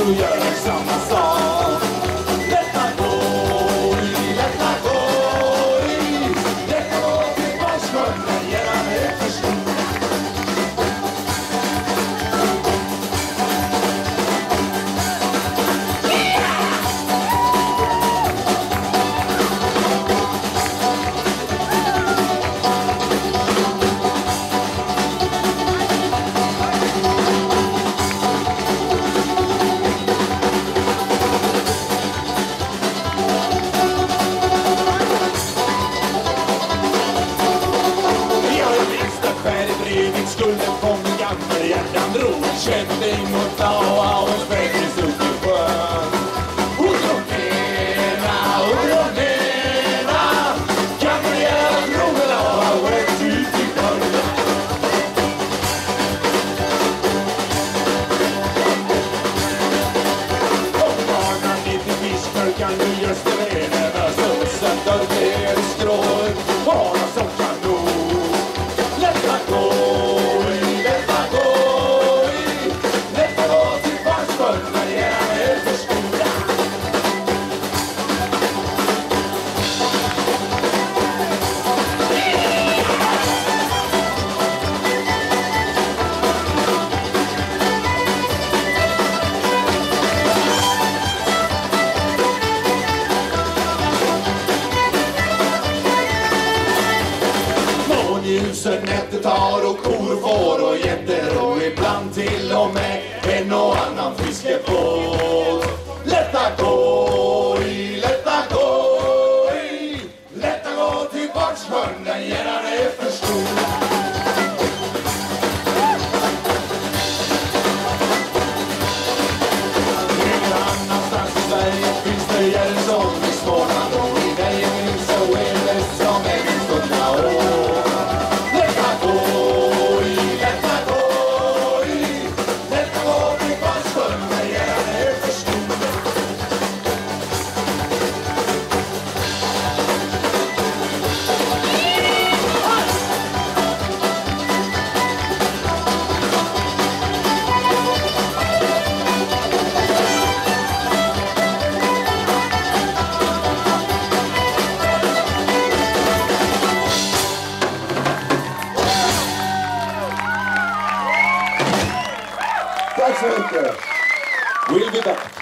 så gör jag samma sak. Detta går i, detta går i. Detta går till Varsjön, men gärna är för stor. Skulden kom en gammal hjärtan drog. Kände inåt blåa och spräcktes upp i sjön. Och drog nera gammal hjärtan drog blåa och rätt ut i sjön. Och barnen lite fiskmörkan i Österleden och så sätter ner i strået. Bara som kan nå. Detta går i, detta går i. Detta går till Varsjön, men gärna är för stora. Månljusen nättetar och kor får och getter och ibland till och med en och annan fiskebåt. Detta går i, detta går i. Detta går till Varsjön, den gärna är för stor. Ingen annanstans i Sverige finns det gäll som i Småland och i Väjen så är det som en stunda år. Detta går i, detta går i. Detta går till Varsjön, men gärna är för stor. Tack så mycket. We'll be back.